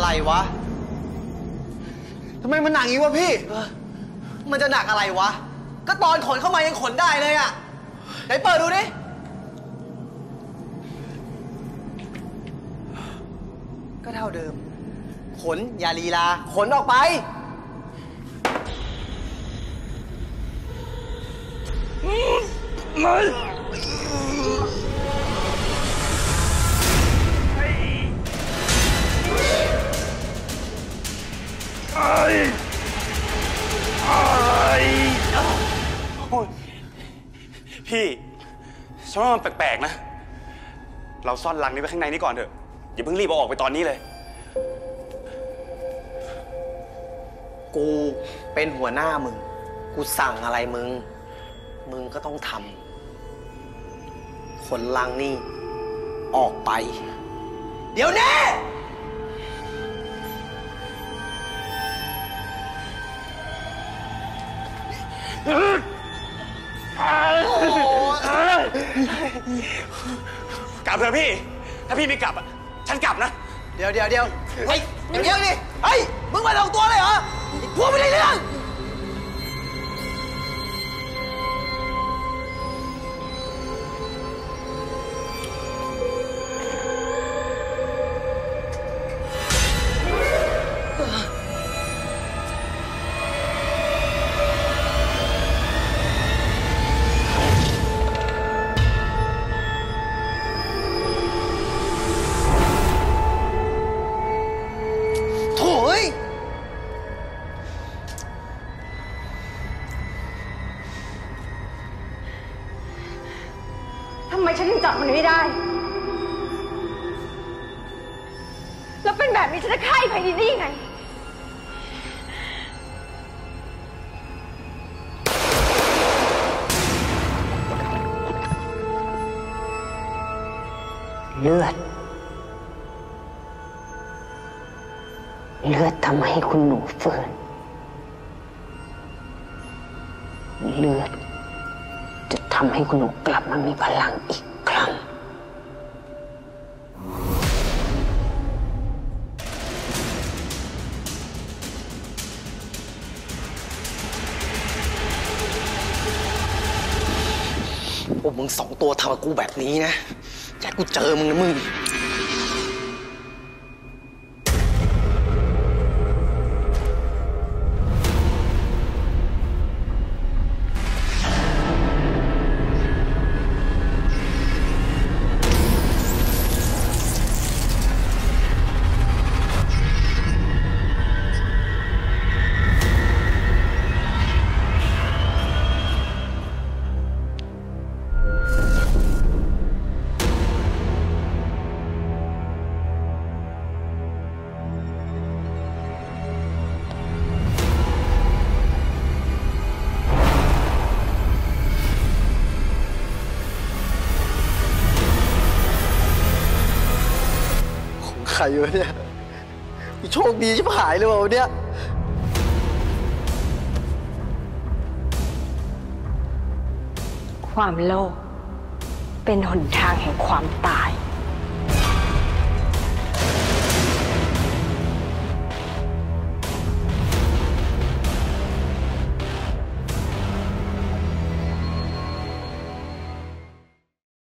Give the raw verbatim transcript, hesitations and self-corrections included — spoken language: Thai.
อะไรวะทำไมมันหนักอย่างนี้วะพี่มันจะหนักอะไรวะก็ตอนขนเข้ามายังขนได้เลยอะไหนเปิดดูดิก็เท่าเดิมขนอย่าลีลาขนออกไปไม่ไอ้ไอ้พี่ฉันว่ามันแปลกๆนะเราซ่อนลังนี้ไว้ข้างในนี้ก่อนเถอะอย่าเพิ่งรีบเอาออกไปตอนนี้เลยกูเป็นหัวหน้ามึงกูสั่งอะไรมึงมึงก็ต้องทำขนลังนี่ออกไปเดี๋ยวนี้กลับเถอะพี่ถ้าพี่ไม่กลับอ่ะฉันกลับนะเดี๋ยวเดี๋ยวเดี๋ยวเฮ้ยเดี๋ยวดิเฮ้ยมึงมาลงตัวเลยเหรอพวกไม่ได้เรื่องทำไมฉันถึงจับมันไม่ได้แล้วเป็นแบบนี้ฉันจะฆ่าไอ้ไพลินได้ยังไงเลือดเลือดทำให้คุณหนูฟื้นเลือดจะทำให้คุณหนูกลับมามีพลังอีกครั้งพวกมึงสองตัวทำกับกูแบบนี้นะอยากกูเจอมึงนะมึงใครวะเนี่ยโชคดีชิบหายเลยว่ะวันเนี้ยความโลภเป็นหนทางแห่งความตาย